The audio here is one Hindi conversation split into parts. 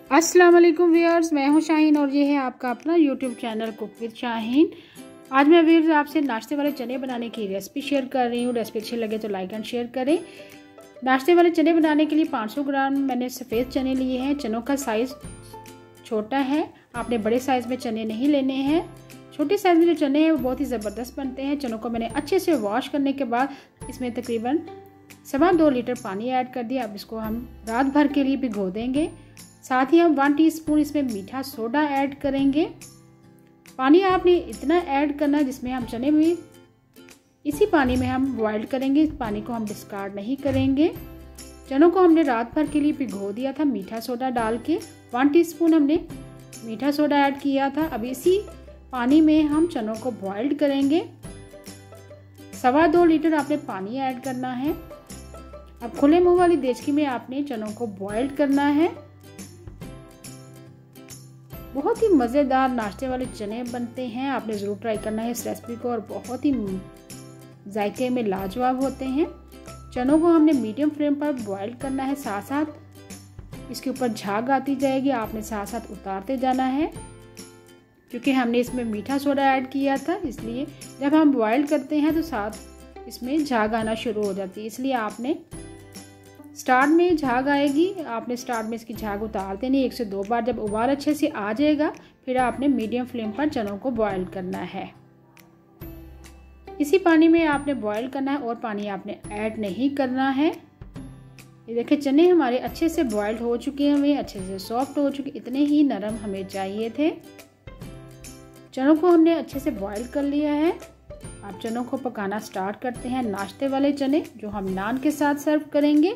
अस्सलाम वालेकुम व्यूअर्स, मैं हूं शाहीन और ये है आपका अपना YouTube channel cook with Shaheen. आज मैं व्यूअर्स आपसे नाश्ते वाले चने बनाने की रेसिपी शेयर कर रही हूं। रेसिपी अच्छी लगे तो लाइक एंड शेयर करें। नाश्ते वाले चने बनाने के लिए 500 ग्राम मैंने सफ़ेद चने लिए हैं। चनों का साइज़ छोटा है, आपने बड़े साइज़ में चने नहीं लेने हैं। छोटे साइज़ में जो चने हैं वो बहुत ही ज़बरदस्त बनते हैं। चनों को मैंने अच्छे से वॉश करने के बाद इसमें तकरीबन 2.25 लीटर पानी ऐड कर दिया। अब इसको हम रात भर के लिए भिगो देंगे। साथ ही हम 1 टीस्पून इसमें मीठा सोडा ऐड करेंगे। पानी आपने इतना ऐड करना है जिसमें हम चने भी इसी पानी में हम बॉयल करेंगे। इस पानी को हम डिस्कार्ड नहीं करेंगे। चनों को हमने रात भर के लिए भिगो दिया था मीठा सोडा डाल के। 1 टीस्पून हमने मीठा सोडा ऐड किया था। अब इसी पानी में हम चनों को बॉइल्ड करेंगे। 2.25 लीटर आपने पानी ऐड करना है। अब खुले मुंह वाली देचकी में आपने चनों को बॉइल्ड करना है। बहुत ही मज़ेदार नाश्ते वाले चने बनते हैं, आपने ज़रूर ट्राई करना है इस रेसिपी को और बहुत ही जायके में लाजवाब होते हैं। चनों को हमने मीडियम फ्लेम पर बॉईल करना है। साथ साथ इसके ऊपर झाग आती जाएगी, आपने साथ साथ उतारते जाना है। क्योंकि हमने इसमें मीठा सोडा ऐड किया था, इसलिए जब हम बॉईल करते हैं तो साथ इसमें झाग आना शुरू हो जाती है। इसलिए आपने स्टार्ट में झाग आएगी, आपने स्टार्ट में इसकी झाग उतार देनी 1 से 2 बार। जब उबाल अच्छे से आ जाएगा फिर आपने मीडियम फ्लेम पर चनों को बॉईल करना है। इसी पानी में आपने बॉईल करना है और पानी आपने ऐड नहीं करना है। ये देखिए चने हमारे अच्छे से बॉइल्ड हो चुके हैं, वे अच्छे से सॉफ्ट हो चुके, इतने ही नरम हमें चाहिए थे। चनों को हमने अच्छे से बॉईल कर लिया है। अब चनों को पकाना स्टार्ट करते हैं। नाश्ते वाले चने जो हम नान के साथ सर्व करेंगे।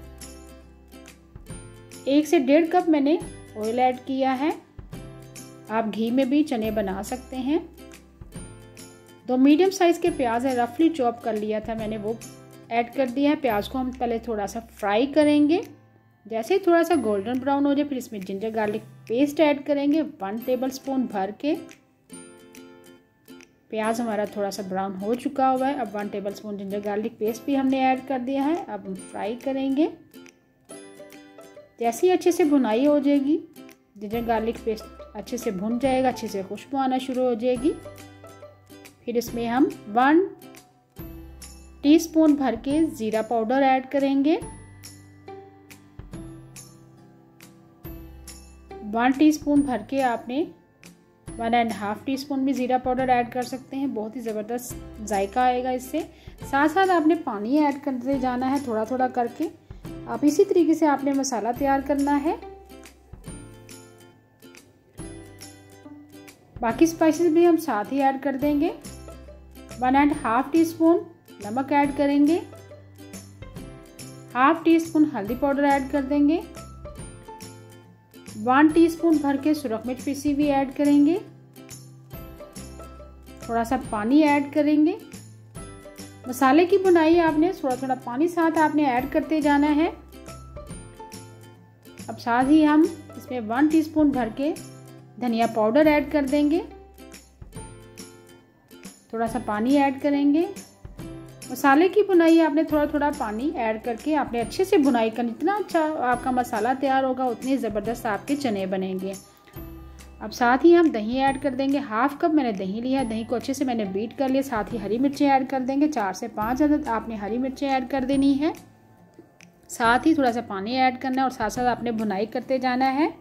1 से 1.5 कप मैंने ऑयल ऐड किया है। आप घी में भी चने बना सकते हैं। 2 मीडियम साइज़ के प्याज है, रफली चॉप कर लिया था मैंने, वो ऐड कर दिया है। प्याज को हम पहले थोड़ा सा फ्राई करेंगे। जैसे ही थोड़ा सा गोल्डन ब्राउन हो जाए फिर इसमें जिंजर गार्लिक पेस्ट ऐड करेंगे 1 टेबलस्पून भर के। प्याज हमारा थोड़ा सा ब्राउन हो चुका हुआ है। अब 1 टेबलस्पून जिंजर गार्लिक पेस्ट भी हमने ऐड कर दिया है। अब हम फ्राई करेंगे। जैसे ही अच्छे से भुनाई हो जाएगी, जिंजर गार्लिक पेस्ट अच्छे से भुन जाएगा, अच्छे से खुशबू आना शुरू हो जाएगी, फिर इसमें हम 1 टीस्पून भर के ज़ीरा पाउडर ऐड करेंगे। 1 टीस्पून भर के आपने 1.5 टीस्पून भी ज़ीरा पाउडर ऐड कर सकते हैं। बहुत ही ज़बरदस्त जायका आएगा इससे। साथ साथ आपने पानी ऐड करते जाना है थोड़ा थोड़ा करके। आप इसी तरीके से आपने मसाला तैयार करना है। बाकी स्पाइसेस भी हम साथ ही ऐड कर देंगे। 1.5 टीस्पून नमक ऐड करेंगे। 1/2 टीस्पून हल्दी पाउडर ऐड कर देंगे। 1 टीस्पून भर के सुरख मिर्च पीसी भी ऐड करेंगे। थोड़ा सा पानी ऐड करेंगे। मसाले की बुनाई आपने थोड़ा थोड़ा पानी साथ आपने ऐड करते जाना है। अब साथ ही हम इसमें 1 टीस्पून भर के धनिया पाउडर ऐड कर देंगे। थोड़ा सा पानी ऐड करेंगे। मसाले की बुनाई आपने थोड़ा थोड़ा पानी ऐड करके आपने अच्छे से बुनाई करनी। जितना अच्छा आपका मसाला तैयार होगा उतने ज़बरदस्त आपके चने बनेंगे। अब साथ ही हम दही ऐड कर देंगे। 1/2 कप मैंने दही लिया है। दही को अच्छे से मैंने बीट कर लिया। साथ ही हरी मिर्चें ऐड कर देंगे। 4 से 5 अदद आपने हरी मिर्चें ऐड कर देनी है। साथ ही थोड़ा सा पानी ऐड करना है और साथ साथ आपने भुनाई करते जाना है।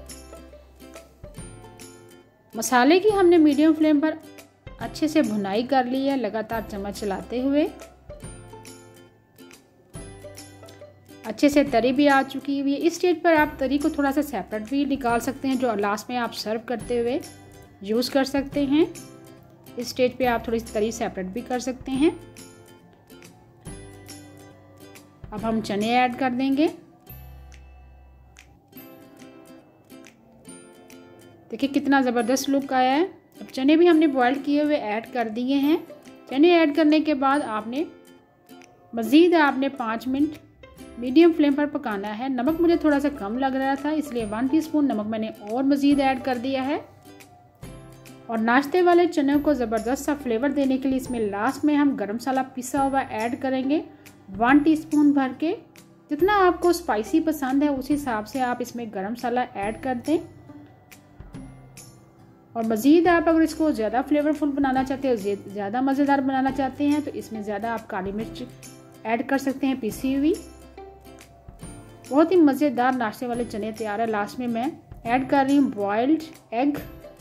मसाले की हमने मीडियम फ्लेम पर अच्छे से भुनाई कर ली है, लगातार चम्मच चलाते हुए। अच्छे से तरी भी आ चुकी हुई है। इस स्टेज पर आप तरी को थोड़ा सा सेपरेट भी निकाल सकते हैं, जो लास्ट में आप सर्व करते हुए यूज़ कर सकते हैं। इस स्टेज पे आप थोड़ी सी तरी सेपरेट भी कर सकते हैं। अब हम चने ऐड कर देंगे। देखिए कितना ज़बरदस्त लुक आया है। अब चने भी हमने बॉईल किए हुए ऐड कर दिए हैं। चने ऐड करने के बाद आपने मज़ीद 5 मिनट मीडियम फ्लेम पर पकाना है। नमक मुझे थोड़ा सा कम लग रहा था, इसलिए 1 टीस्पून नमक मैंने और मज़ीद ऐड कर दिया है। और नाश्ते वाले चने को ज़बरदस्त सा फ्लेवर देने के लिए इसमें लास्ट में हम गरम मसाला पिसा हुआ ऐड करेंगे 1 टीस्पून भर के। जितना आपको स्पाइसी पसंद है उस हिसाब से आप इसमें गरम मसाला ऐड कर दें। और मज़ीद आप अगर इसको ज़्यादा फ्लेवरफुल बनाना चाहते हो, ज़्यादा मज़ेदार बनाना चाहते हैं, तो इसमें ज़्यादा आप काली मिर्च ऐड कर सकते हैं पीसी हुई। बहुत ही मज़ेदार नाश्ते वाले चने तैयार है। लास्ट में मैं ऐड कर रही हूँ बॉइल्ड एग।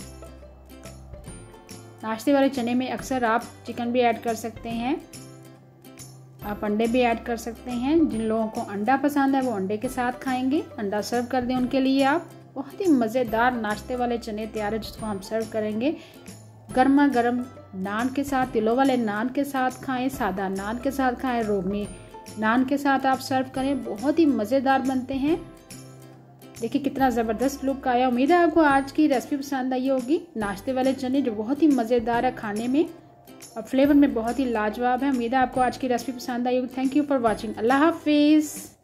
नाश्ते वाले चने में अक्सर आप चिकन भी ऐड कर सकते हैं, आप अंडे भी ऐड कर सकते हैं। जिन लोगों को अंडा पसंद है वो अंडे के साथ खाएंगे, अंडा सर्व कर दें उनके लिए आप। बहुत ही मज़ेदार नाश्ते वाले चने तैयार है जिसको हम सर्व करेंगे गर्मा गर्म नान के साथ। तिलों वाले नान के साथ खाएं, सादा नान के साथ खाएं, रोगनी नान के साथ आप सर्व करें। बहुत ही मज़ेदार बनते हैं। देखिए कितना ज़बरदस्त लुक आया। उम्मीद है आपको आज की रेसिपी पसंद आई होगी। नाश्ते वाले चने जो बहुत ही मज़ेदार है खाने में और फ्लेवर में बहुत ही लाजवाब है। उम्मीद है आपको आज की रेसिपी पसंद आई होगी। Thank you for watching. अल्लाह हाफिज़।